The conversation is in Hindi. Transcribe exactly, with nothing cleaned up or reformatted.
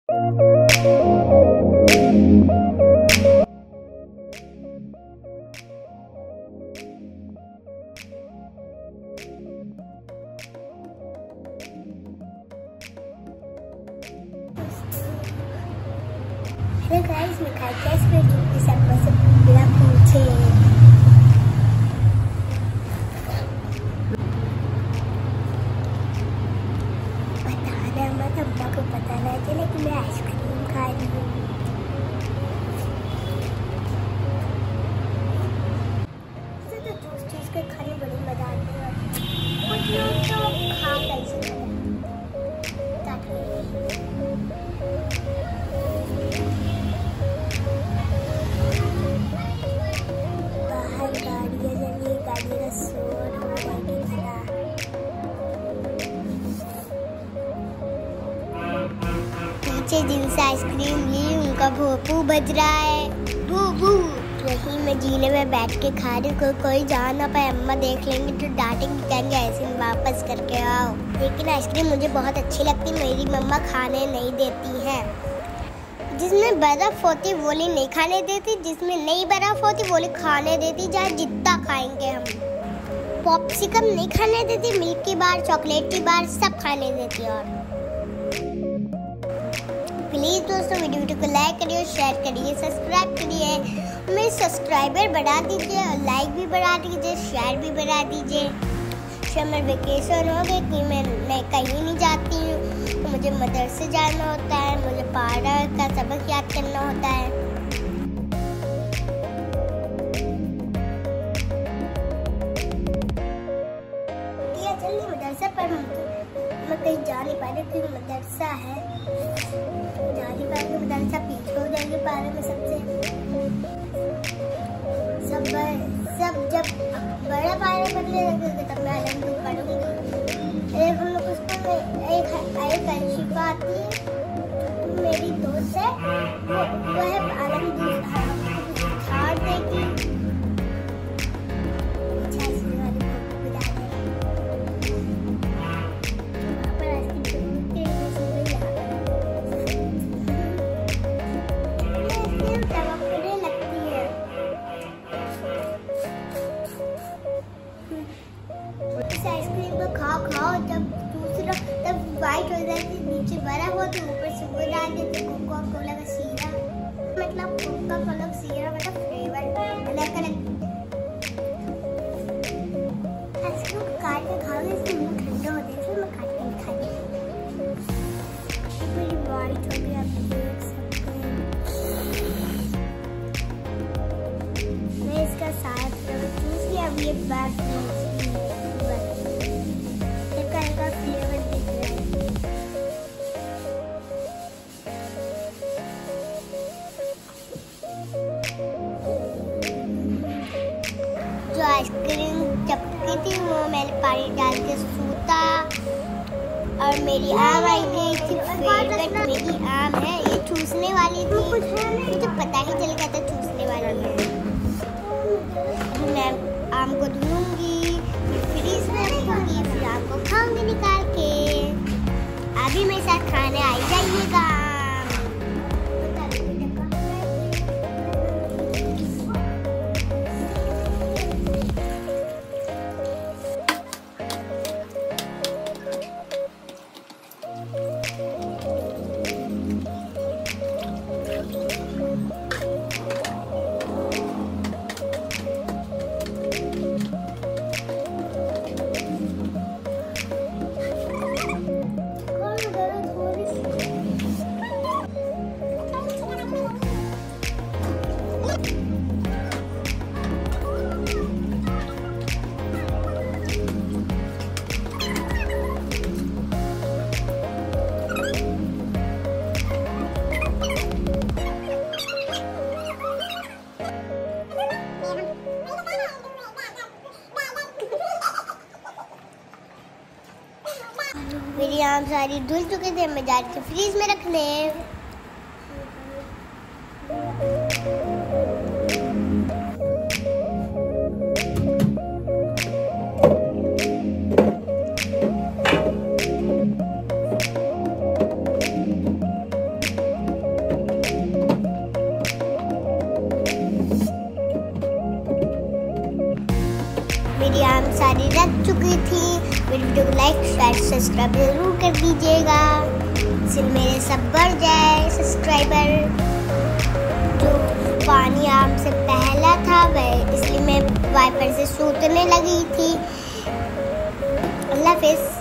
हेलो गाइस, मैं खाई क्या इसमें सब से बिना पूछे बताना मत, अम्मा को पता ना चले कि मैं आइसक्रीम खा रही हूँ। तो जूस चूस के खाने बड़ी मजा आती है। कुछ लोग तो खा कैसे पीछे जिनसे आइसक्रीम ली उनका भोपू बज रहा है, बू बू। यही मैं जीने में बैठ के खा रही हूँ, को, कोई जा ना पाए, अम्मा देख लेंगे तो डांटेंगे, कहेंगे ऐसे वापस करके आओ। लेकिन आइसक्रीम मुझे बहुत अच्छी लगती, मेरी मम्मा खाने नहीं देती है। जिसमें बर्फ होती वो नहीं खाने देती, जिसमें नहीं बर्फ होती वो खाने देती, चाहे जितना खाएंगे हम। पॉप्सिकल नहीं खाने देती, मिल्की बार, चॉकलेट की बार सब खाने देती। और प्लीज दोस्तों वीडियो को लाइक करिए, शेयर करिए, सब्सक्राइब करिए। मेरे सब्सक्राइबर बढ़ा दीजिए और लाइक भी बढ़ा दीजिए, शेयर भी बढ़ा दीजिए। समर वेकेशन हो गए कि मैं मैं कहीं नहीं जाती हूँ, तो मुझे मदरसे जाना होता है, मुझे पढ़ा का सबक याद करना होता है। जल्दी मदरसा पर मैं कहीं जा नहीं पा रही क्योंकि मदरसा है, जा नहीं पा रही, मदरसा पीछे हो जाएंगे पारे में सबसे। सब सब जब बड़ा पारा बनने लगेगा तब मैं अलग दूर पढ़ूंगी। एक हम लोग उसको एक एक शिफा आती है, मेरी दोस्त है, वो वो है अलग दूर हार देगी। आइसक्रीम को खाओ खाओ, जब दूसरा तब वाइट हो जाती, नीचे बर्फ होती, ऊपर से वो डाल देते कोका कोला का सीरा। मतलब कोका कोला का सीरा मतलब फ्लेवर अलग अलग। आइसक्रीम को काट के खाओगे, इससे मुंह ठंडा हो जाए, फिर मैं काट के खाती हूँ। पूरी वाइट हो गई, आप देख सकते हैं। मैं इसका साथ जूस लिया, अब ये बैग फ्लेवर दिख रहा है। जो आइसक्रीम चपकी थी वो मैंने पानी डाल के सूता, और मेरी आम आई गई थी फेवरेट। मेरी आम है, ये चूसने वाली थी, मुझे पता ही चल गया था चूसने वाली है। मैं आम को धूंगी, फ्रीज में रखूंगी, फिर आम को खाऊंगी निकाल के। अभी मेरे साथ खाने आई जाइएगा। मेरी आम सारी धुल चुके थे, मैं जा रही थी फ्रीज में रखने। मेरी आम सारी रख चुकी थी। मेरी वीडियो को लाइक शेयर सब्सक्राइब जरूर कर दीजिएगा, इसलिए मेरे सब बढ़ जाए सब्सक्राइबर। जो पानी आम से पहला था वह, इसलिए मैं वाइपर से सूतने लगी थी। अल्लाह हाफिज़।